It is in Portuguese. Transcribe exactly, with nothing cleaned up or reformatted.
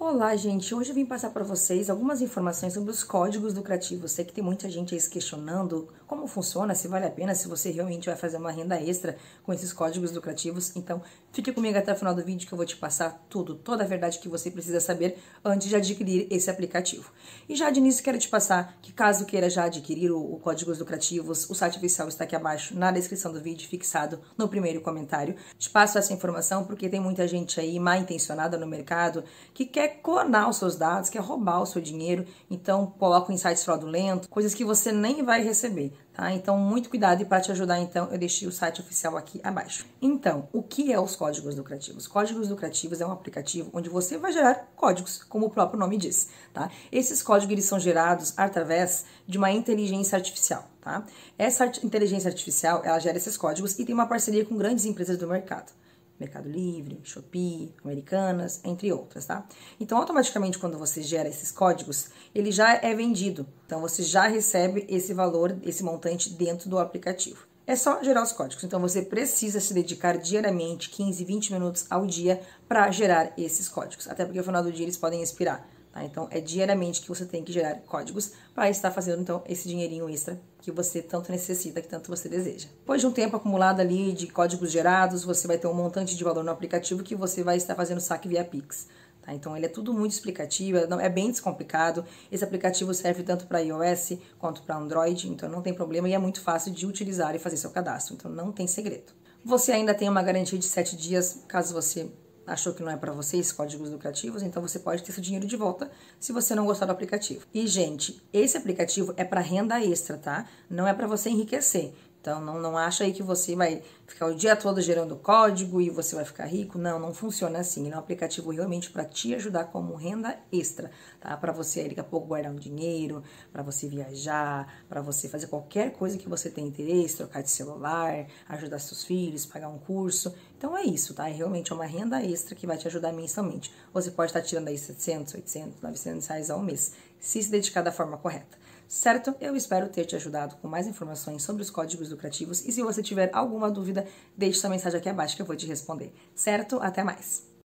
Olá, gente! Hoje eu vim passar para vocês algumas informações sobre os códigos lucrativos. Sei que tem muita gente aí se questionando como funciona, se vale a pena, se você realmente vai fazer uma renda extra com esses códigos lucrativos. Então, fique comigo até o final do vídeo que eu vou te passar tudo, toda a verdade que você precisa saber antes de adquirir esse aplicativo. E já de início quero te passar que caso queira já adquirir o, o códigos lucrativos, o site oficial está aqui abaixo na descrição do vídeo, fixado no primeiro comentário. Te passo essa informação porque tem muita gente aí mal intencionada no mercado que quer clonar os seus dados, quer roubar o seu dinheiro, então coloca em sites fraudulentos, coisas que você nem vai receber, tá? Então, muito cuidado, e para te ajudar, então, eu deixei o site oficial aqui abaixo. Então, o que é os códigos lucrativos? Códigos lucrativos é um aplicativo onde você vai gerar códigos, como o próprio nome diz, tá? Esses códigos, eles são gerados através de uma inteligência artificial, tá? Essa inteligência artificial, ela gera esses códigos e tem uma parceria com grandes empresas do mercado. Mercado Livre, Shopee, Americanas, entre outras, tá? Então, automaticamente, quando você gera esses códigos, ele já é vendido. Então, você já recebe esse valor, esse montante dentro do aplicativo. É só gerar os códigos. Então, você precisa se dedicar diariamente, quinze, vinte minutos ao dia, para gerar esses códigos. Até porque, no final do dia, eles podem expirar. Tá? Então, é diariamente que você tem que gerar códigos para estar fazendo, então, esse dinheirinho extra que você tanto necessita, que tanto você deseja. Depois de um tempo acumulado ali de códigos gerados, você vai ter um montante de valor no aplicativo que você vai estar fazendo saque via Pix. Tá? Então, ele é tudo muito explicativo, é bem descomplicado. Esse aplicativo serve tanto para iOS quanto para Android, então não tem problema e é muito fácil de utilizar e fazer seu cadastro. Então, não tem segredo. Você ainda tem uma garantia de sete dias, caso você achou que não é para você esses códigos lucrativos, então você pode ter seu dinheiro de volta se você não gostar do aplicativo. E, gente, esse aplicativo é para renda extra, tá? Não é para você enriquecer. Então, não, não acha aí que você vai ficar o dia todo gerando código e você vai ficar rico. Não, não funciona assim. Ele é um aplicativo realmente para te ajudar como renda extra, tá? Para você aí, daqui a pouco guardar um dinheiro, para você viajar, para você fazer qualquer coisa que você tenha interesse, trocar de celular, ajudar seus filhos, pagar um curso. Então, é isso, tá? É realmente uma renda extra que vai te ajudar mensalmente. Você pode estar tirando aí setecentos, oitocentos, novecentos reais ao mês, se se dedicar da forma correta. Certo? Eu espero ter te ajudado com mais informações sobre os códigos lucrativos e se você tiver alguma dúvida, deixe sua mensagem aqui abaixo que eu vou te responder. Certo? Até mais!